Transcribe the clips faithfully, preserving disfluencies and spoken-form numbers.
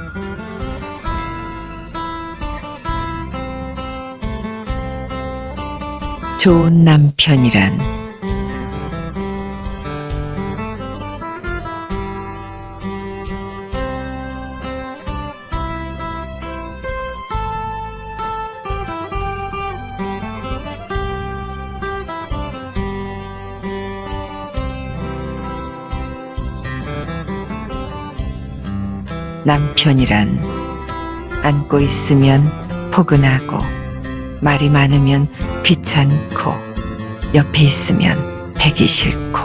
좋은 남편이란 남편이란 안고 있으면 포근하고 말이 많으면 귀찮고 옆에 있으면 배기 싫고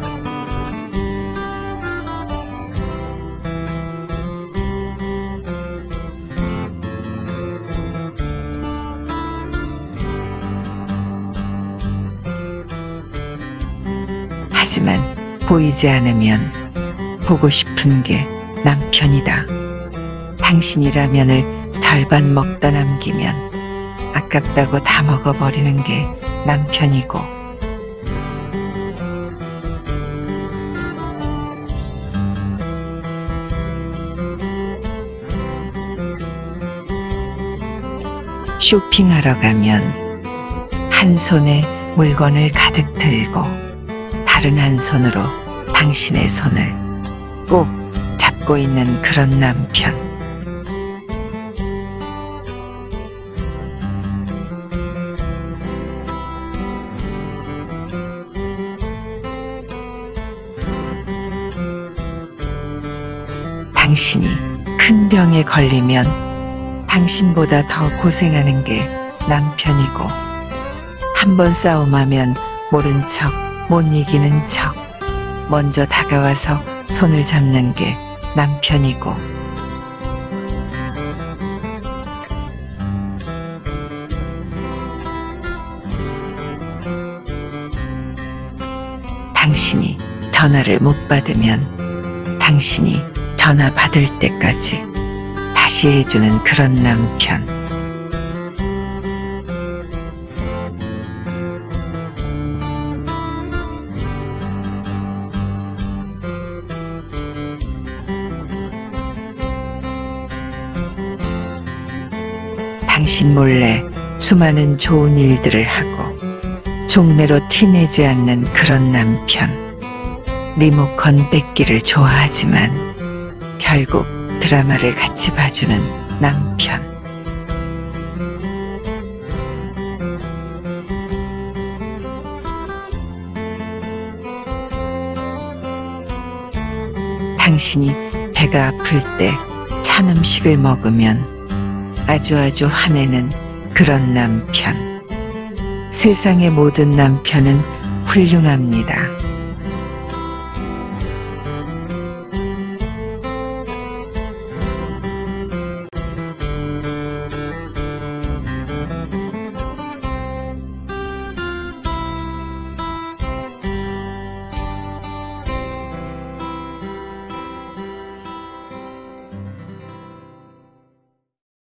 하지만 보이지 않으면 보고 싶은 게 남편이다. 당신이 라면을 절반 먹다 남기면 아깝다고 다 먹어버리는 게 남편이고 쇼핑하러 가면 한 손에 물건을 가득 들고 다른 한 손으로 당신의 손을 꼭 잡고 있는 그런 남편. 당신이 큰 병에 걸리면 당신보다 더 고생하는 게 남편이고 한 번 싸움하면 모른 척 못 이기는 척 먼저 다가와서 손을 잡는 게 남편이고 당신이 전화를 못 받으면 당신이 전화 받을 때까지 다시 해주는 그런 남편. 당신 몰래 수많은 좋은 일들을 하고 종래로 티내지 않는 그런 남편. 리모컨 뺏기를 좋아하지만 결국 드라마를 같이 봐주는 남편. 당신이 배가 아플 때 찬 음식을 먹으면 아주 아주 화내는 그런 남편. 세상의 모든 남편은 훌륭합니다.